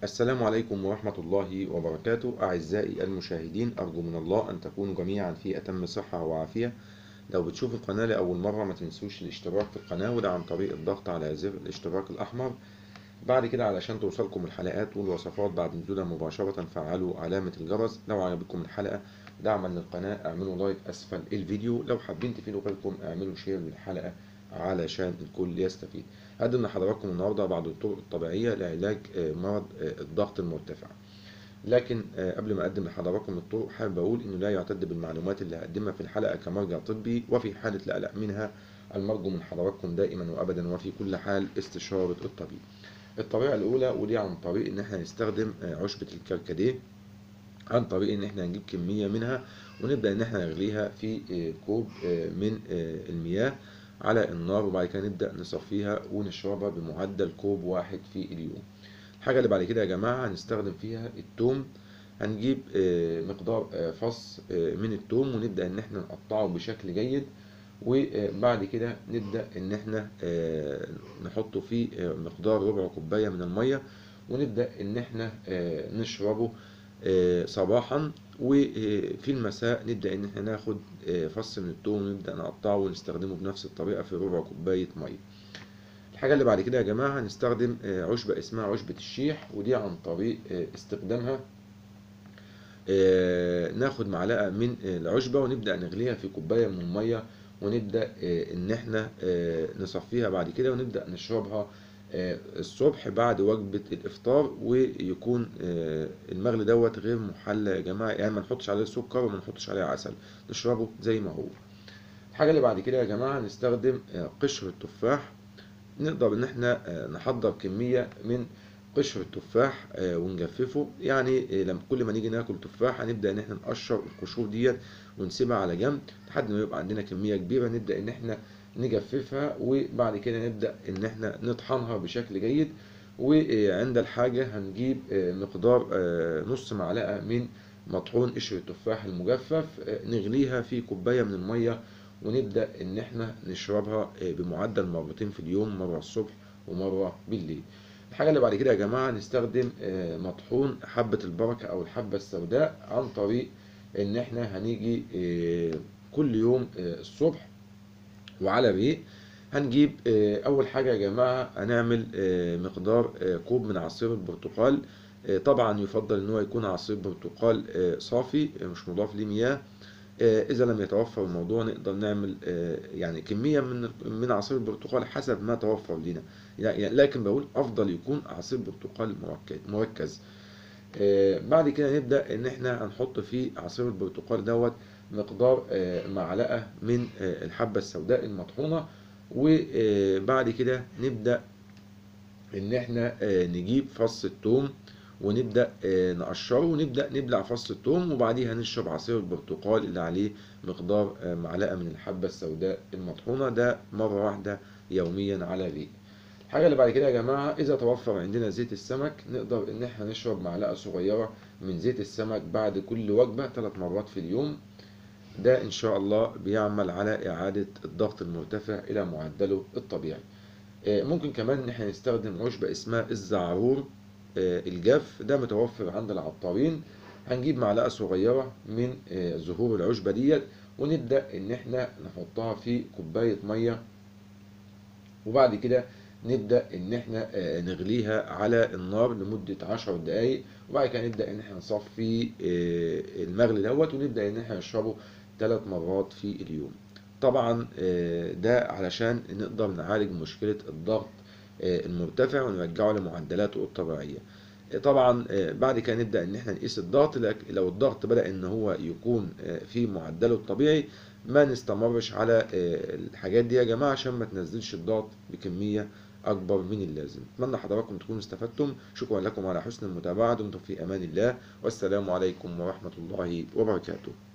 السلام عليكم ورحمة الله وبركاته. أعزائي المشاهدين، أرجو من الله أن تكونوا جميعا في أتم صحة وعافية. لو بتشوفوا القناة لأول مرة ما تنسوش الاشتراك في القناة، وده عن طريق الضغط على زر الاشتراك الأحمر. بعد كده علشان توصلكم الحلقات والوصفات بعد نزولها مباشرة فعلوا علامة الجرس. لو عجبكم الحلقة دعما للقناة اعملوا لايك أسفل الفيديو. لو حابين تفيدوا غيركم اعملوا شير للحلقة علشان الكل يستفيد. هقدم لحضراتكم النهاردة بعض الطرق الطبيعية لعلاج مرض الضغط المرتفع. لكن قبل ما أقدم لحضراتكم الطرق حابب أقول إنه لا يعتد بالمعلومات اللي هقدمها في الحلقة كمرجع طبي، وفي حالة القلق منها المرجو من حضراتكم دائما وأبدا وفي كل حال استشارة الطبيب. الطريقة الأولى ودي عن طريق إن احنا نستخدم عشبة الكركديه، عن طريق إن احنا نجيب كمية منها ونبدأ إن احنا نغليها في كوب من المياه على النار، وبعد كده نبدأ نصفيها ونشربها بمعدل كوب واحد في اليوم. الحاجة اللي بعد كده يا جماعة هنستخدم فيها التوم. هنجيب مقدار فص من التوم ونبدأ إن احنا نقطعه بشكل جيد، وبعد كده نبدأ إن احنا نحطه في مقدار ربع كوباية من المية، ونبدأ إن احنا نشربه صباحا. وفي المساء نبدأ إن احنا ناخد فص من التوم ونبدأ نقطعه ونستخدمه بنفس الطريقة في ربع كوباية مية. الحاجة اللي بعد كده يا جماعة هنستخدم عشبة اسمها عشبة الشيح، ودي عن طريق استخدامها ناخد معلقة من العشبة ونبدأ نغليها في كوباية من المية، ونبدأ إن احنا نصفيها بعد كده ونبدأ نشربها الصبح بعد وجبة الإفطار. ويكون المغلي دوت غير محلى يا جماعة، يعني ما نحطش عليه سكر وما نحطش عليه عسل، نشربه زي ما هو. الحاجة اللي بعد كده يا جماعة هنستخدم قشر التفاح. نقدر ان احنا نحضر كمية من قشر التفاح ونجففه. يعني لما كل ما نيجي ناكل تفاح هنبدأ ان احنا نقشر القشور ديت ونسيبها على جنب لحد ما يبقى عندنا كمية كبيرة، نبدأ ان احنا نجففها، وبعد كده نبدأ ان احنا نطحنها بشكل جيد. وعند الحاجة هنجيب مقدار نص معلقة من مطحون قشر التفاح المجفف، نغليها في كوباية من المية، ونبدأ إن إحنا نشربها بمعدل مرتين في اليوم، مرة الصبح ومرة بالليل. الحاجة اللي بعد كده يا جماعة نستخدم مطحون حبة البركة أو الحبة السوداء، عن طريق إن إحنا هنيجي كل يوم الصبح وعلى الريق هنجيب أول حاجة يا جماعة هنعمل مقدار كوب من عصير البرتقال. طبعا يفضل إن هو يكون عصير برتقال صافي مش مضاف ليه مياه. إذا لم يتوفر الموضوع نقدر نعمل يعني كمية من عصير البرتقال حسب ما توفر لنا. يعني لكن بقول أفضل يكون عصير برتقال مركز. بعد كده نبدأ إن إحنا هنحط في عصير البرتقال دوت مقدار معلقة من الحبة السوداء المطحونة. وبعد كده نبدأ إن إحنا نجيب فص الثوم ونبدأ نقشره ونبدأ نبلع فص الثوم، وبعديها نشرب عصير البرتقال اللي عليه مقدار معلقة من الحبة السوداء المطحونة، ده مرة واحدة يوميا على الريق. الحاجة اللي بعد كده يا جماعة إذا توفر عندنا زيت السمك نقدر إن إحنا نشرب معلقة صغيرة من زيت السمك بعد كل وجبة 3 مرات في اليوم. ده إن شاء الله بيعمل على إعادة الضغط المرتفع إلى معدله الطبيعي. ممكن كمان إن إحنا نستخدم عشبة اسمها الزعرور الجاف، ده متوفر عند العطارين. هنجيب معلقة صغيرة من زهور العشبة ديت، ونبدأ إن إحنا نحطها في كوباية مية، وبعد كده نبدأ إن إحنا نغليها على النار لمدة 10 دقايق، وبعد كده نبدأ إن إحنا نصفي المغلي دوت، ونبدأ إن إحنا نشربه 3 مرات في اليوم. طبعا ده علشان نقدر نعالج مشكلة الضغط المرتفع ونرجعه لمعدلاته الطبيعية. طبعا بعد كده نبدأ ان احنا نقيس الضغط. لو الضغط بدأ ان هو يكون في معدله الطبيعي ما نستمرش على الحاجات دي يا جماعة عشان ما تنزلش الضغط بكمية أكبر من اللازم. أتمنى حضراتكم تكونوا استفدتم. شكرا لكم على حسن المتابعة، دمتم في أمان الله، والسلام عليكم ورحمة الله وبركاته.